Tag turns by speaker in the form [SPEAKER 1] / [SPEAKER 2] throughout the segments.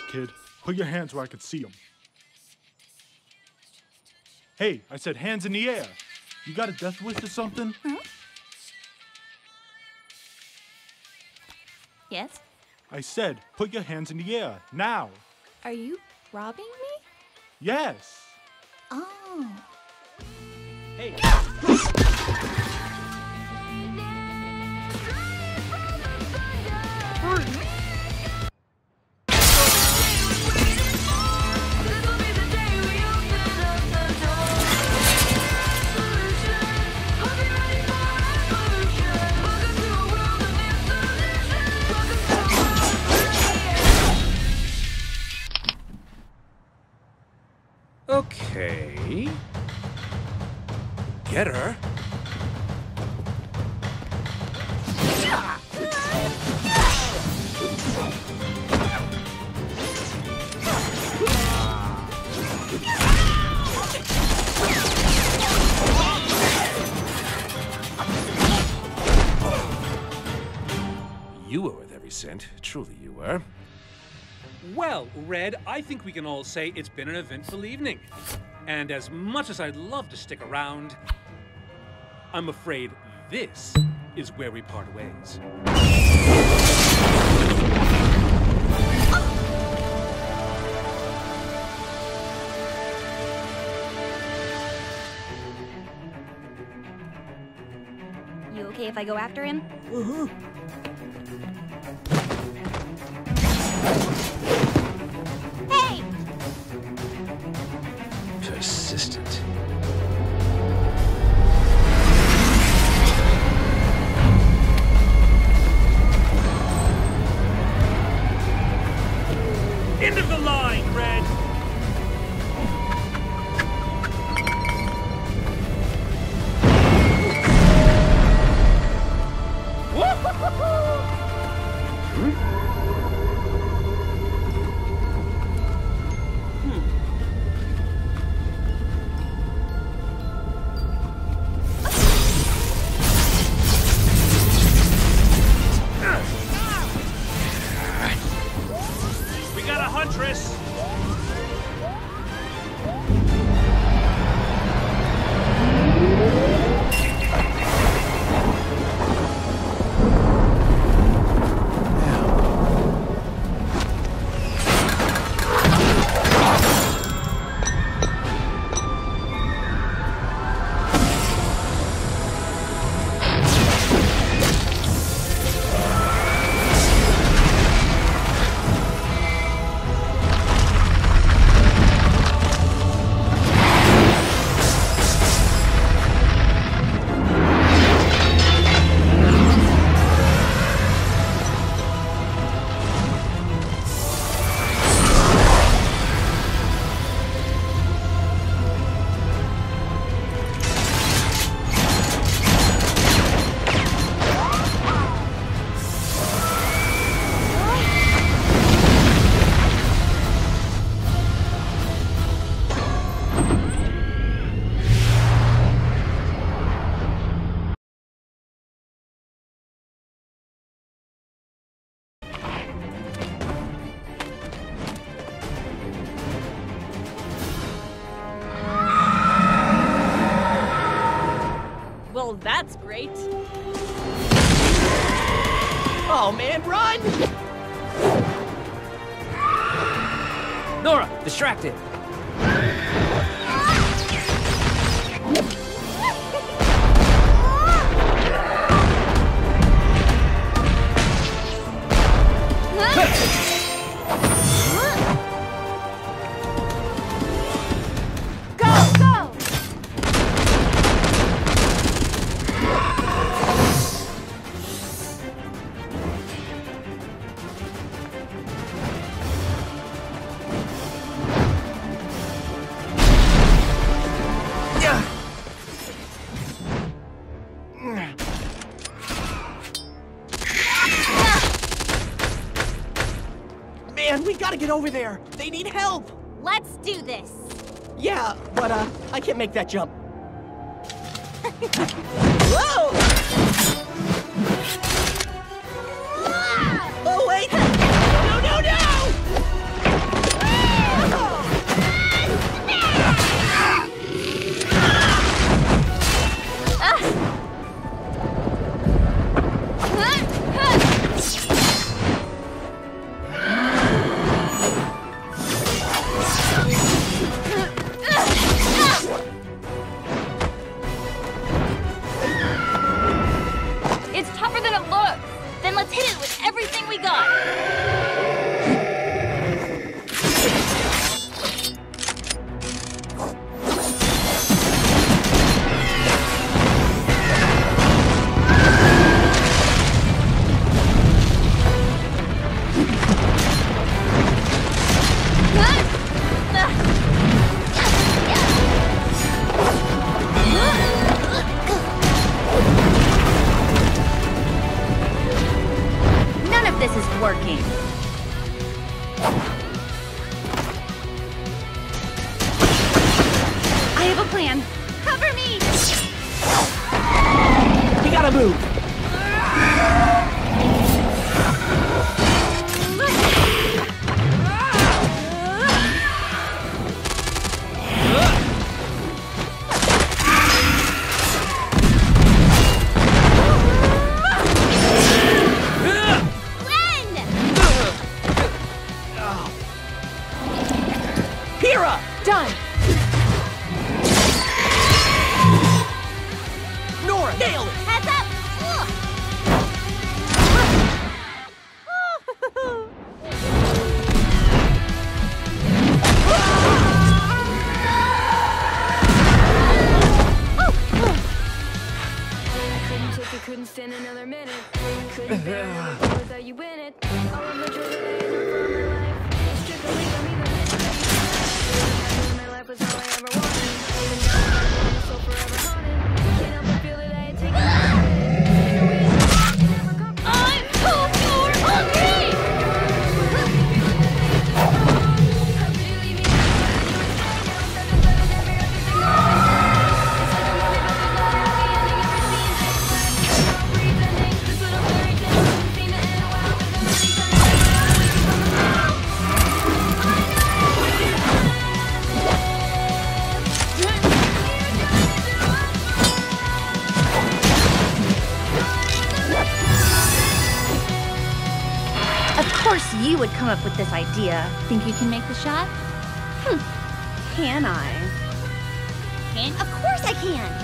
[SPEAKER 1] kid. Put your hands where I can see them. Hey, I said hands in the air. You got a death wish or something?
[SPEAKER 2] Huh? Yes?
[SPEAKER 1] I said, put your hands in the air, now.
[SPEAKER 2] Are you robbing me?
[SPEAKER 1] Yes.
[SPEAKER 2] Oh.
[SPEAKER 3] Hey. Okay. Get her. You were worth every cent. Truly you were.
[SPEAKER 4] Well, Red, I think we can all say it's been an eventful evening. And as much as I'd love to stick around, I'm afraid this is where we part ways.
[SPEAKER 2] You okay if I go after him? Hey!
[SPEAKER 3] Persistent.
[SPEAKER 4] End of the line, Red! We got a huntress!
[SPEAKER 5] Well, that's great.
[SPEAKER 6] Oh man, run!
[SPEAKER 3] Nora, distracted.
[SPEAKER 2] Go, go!
[SPEAKER 6] Man, we gotta get over there. They need help.
[SPEAKER 2] Let's do this.
[SPEAKER 6] Yeah, but I can't make that jump. Whoa! Oh wait! No, no, no, no!
[SPEAKER 2] It's tougher than it looks. Then let's hit it with everything we got. None of this is working. I have a plan. Cover me!
[SPEAKER 6] We gotta move. Pyrrha! Done! Nora, nail it!
[SPEAKER 2] Heads up!
[SPEAKER 7] Couldn't take it, couldn't stand another minute. Couldn't bear another day without you in it. All of the joy that I had for my life. Strictly got me the minute. My life was all I ever wanted. Even now I'm so forever haunted. Can't help but feel that I had taken
[SPEAKER 2] I'm so hungry! Of course you would come up with this idea. Think you can make the shot? Can I? Can? Of course I can!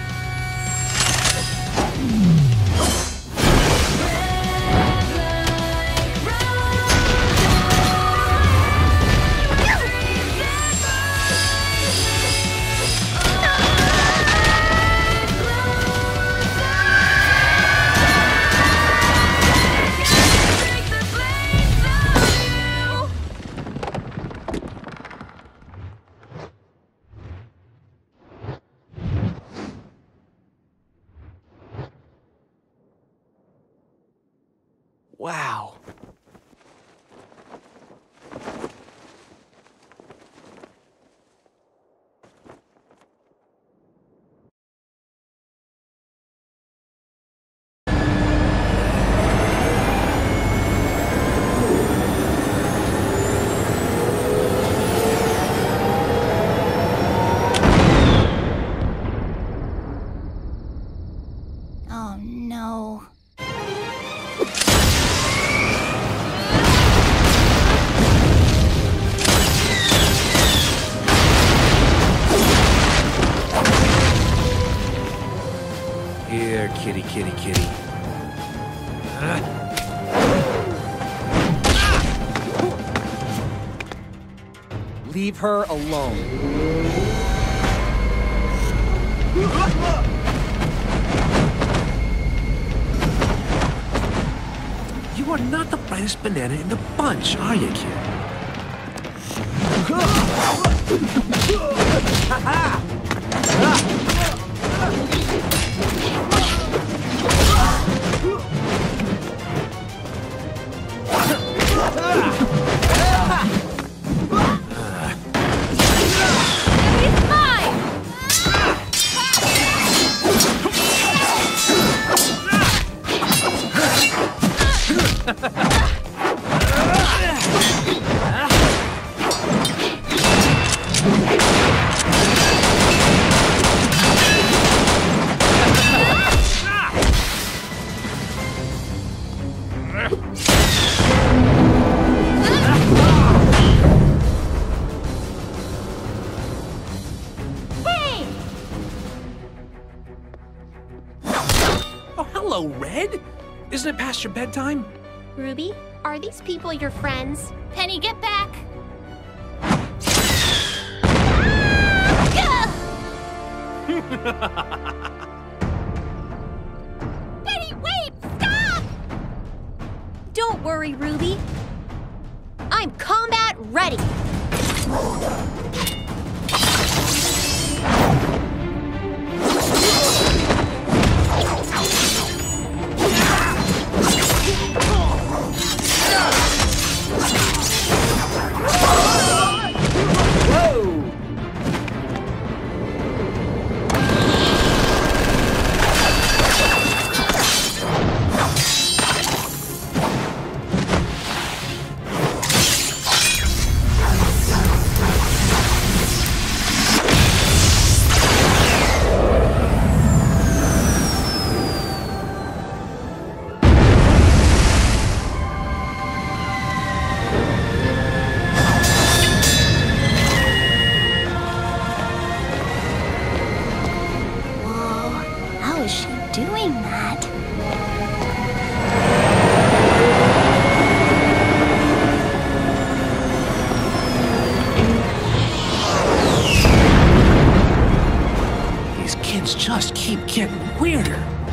[SPEAKER 6] Wow.
[SPEAKER 2] Oh no.
[SPEAKER 3] Here, kitty, kitty, kitty.
[SPEAKER 6] Leave her alone.
[SPEAKER 3] You are not the brightest banana in the bunch, are you, kid? Hello, Red. Isn't it past your bedtime?
[SPEAKER 2] Ruby, are these people your friends? Penny, get back! Penny, wait! Stop! Don't worry, Ruby. I'm combat ready. How is she doing that?
[SPEAKER 3] These kids just keep getting weirder.